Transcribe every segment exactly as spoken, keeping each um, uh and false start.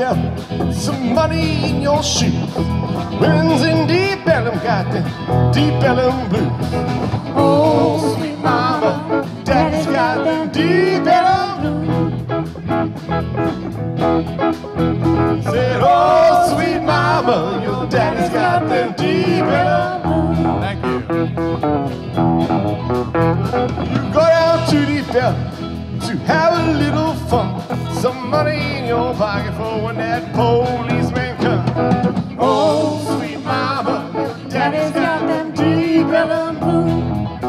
death, some money in your shoes. Women's in deep Ellum got the deep Ellum blues. Oh, sweet mama, daddy's got them deep Ellum blues. Said, oh, sweet mama, your daddy's got them deep Ellum blues. Thank you. You go down to deep Ellum to have a little fun. Some money in your pocket for when that policeman comes. Oh, sweet mama, your daddy's got them deep Ellum blues.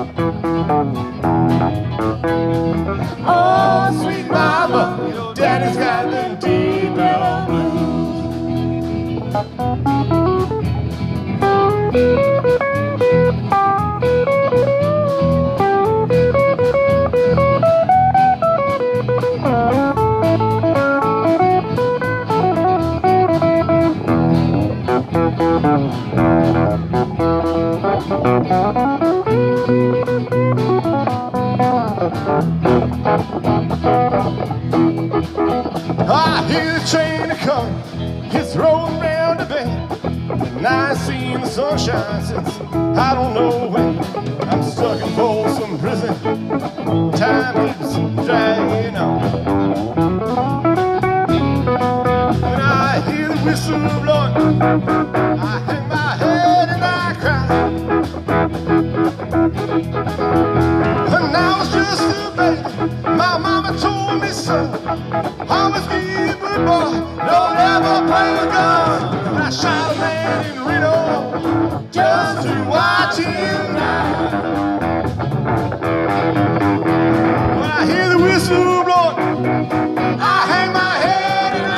Oh, sweet mama, your daddy's got them deep Ellum I hear the train a-comin', it's rolling round the bend, and I ain't seen the sunshine since I don't know when. I'm stuck in Folsom Prison, time keeps dragging on. When I hear the whistle blowing, I hang my head and I cry. When I was just a baby, my mama told me, son, always be a good boy, don't ever play a gun. And I shot a man in Reno just to watch him die. When I hear the whistle blowing, I hang my head and I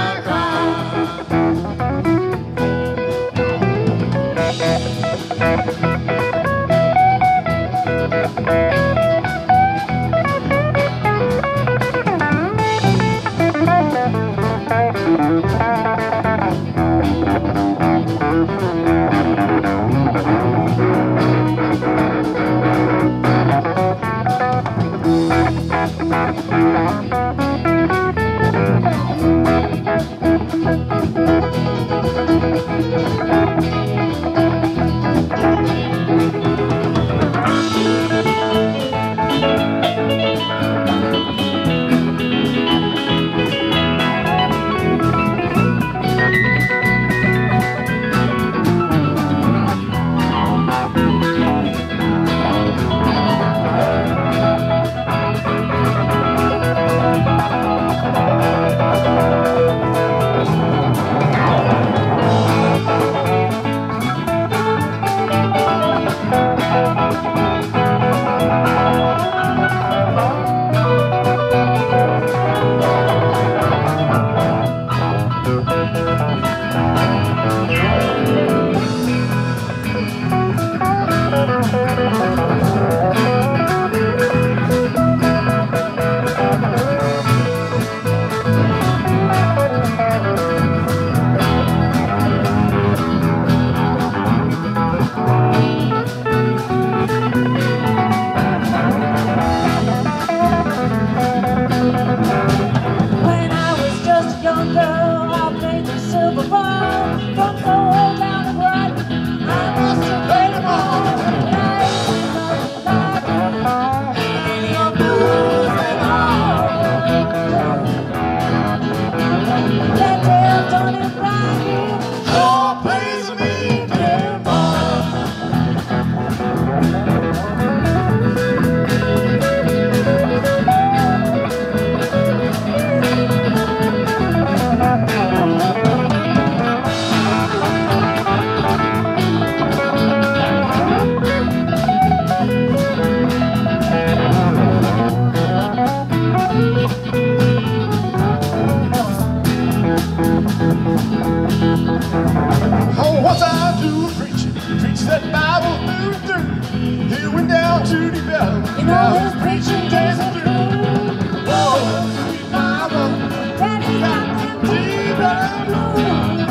You know his preaching days are through. Whoa, sweet mama, Daddy's got them deep Ellum blues.